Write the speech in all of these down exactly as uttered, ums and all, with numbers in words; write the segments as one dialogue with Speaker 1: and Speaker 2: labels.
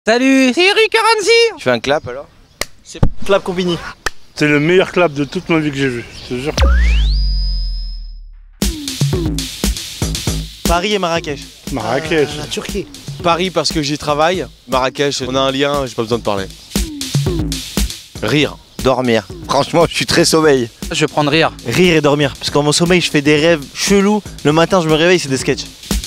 Speaker 1: Salut, c'est Eric Aranzi.
Speaker 2: Tu fais un clap alors?
Speaker 3: C'est clap Combini.
Speaker 4: C'est le meilleur clap de toute ma vie que j'ai vu, je te jure.
Speaker 3: Paris et Marrakech.
Speaker 4: Marrakech.
Speaker 5: La Turquie.
Speaker 6: Paris parce que j'y travaille. Marrakech, on a un lien, j'ai pas besoin de parler. Rire.
Speaker 2: Dormir. Franchement, je suis très sommeil.
Speaker 1: Je vais prendre rire.
Speaker 3: Rire et dormir. Parce qu'en mon sommeil, je fais des rêves chelous. Le matin, je me réveille, c'est des sketchs.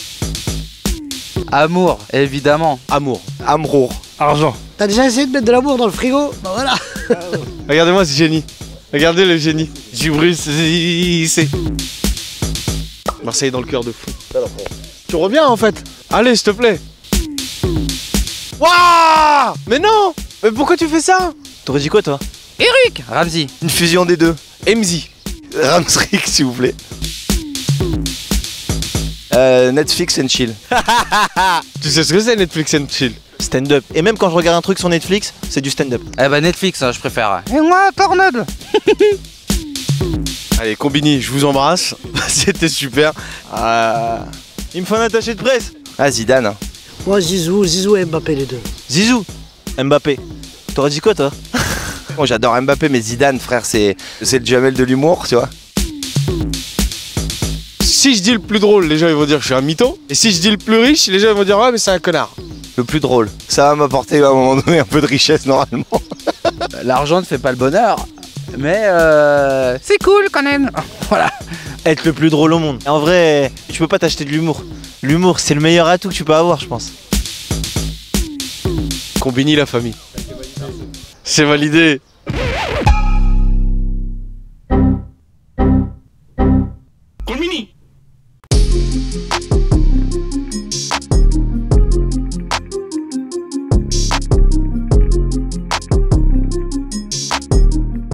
Speaker 1: Amour, évidemment.
Speaker 6: Amour.
Speaker 2: Amour.
Speaker 4: Argent.
Speaker 5: T'as déjà essayé de mettre de l'amour dans le frigo? Bah voilà.
Speaker 6: Regardez-moi ce génie. Regardez le génie. Djibril c'est Marseille dans le cœur de fou. Tu reviens en fait. Allez, s'il te plaît. Waouh! Mais non! Mais pourquoi tu fais ça?
Speaker 3: T'aurais dit quoi, toi?
Speaker 1: Eric Ramzi.
Speaker 2: Une fusion des deux.
Speaker 6: Emzi.
Speaker 2: Ramsrick, s'il vous plaît. Euh, Netflix and chill.
Speaker 6: Tu sais ce que c'est Netflix and chill?
Speaker 3: Stand-up. Et même quand je regarde un truc sur Netflix, c'est du stand-up.
Speaker 1: Eh bah Netflix, hein, je préfère. Et moi, Pornhub.
Speaker 6: Allez, Combini, je vous embrasse. C'était super.
Speaker 3: Ah. Il me faut un attaché de presse.
Speaker 2: Ah, Zidane. Hein.
Speaker 5: Moi, Zizou, Zizou et Mbappé, les deux.
Speaker 3: Zizou. Mbappé. T'aurais dit quoi, toi?
Speaker 2: Bon, j'adore Mbappé, mais Zidane, frère, c'est c'est le Jamel de l'humour, tu vois.
Speaker 6: Si je dis le plus drôle, les gens ils vont dire que je suis un mytho. Et si je dis le plus riche, les gens ils vont dire ah mais c'est un connard.
Speaker 2: Le plus drôle. Ça va m'apporter à un moment donné un peu de richesse, normalement.
Speaker 1: L'argent ne fait pas le bonheur, mais euh, c'est cool quand même. Voilà.
Speaker 3: Être le plus drôle au monde. En vrai, tu peux pas t'acheter de l'humour. L'humour, c'est le meilleur atout que tu peux avoir, je pense.
Speaker 6: Combini la famille. C'est validé.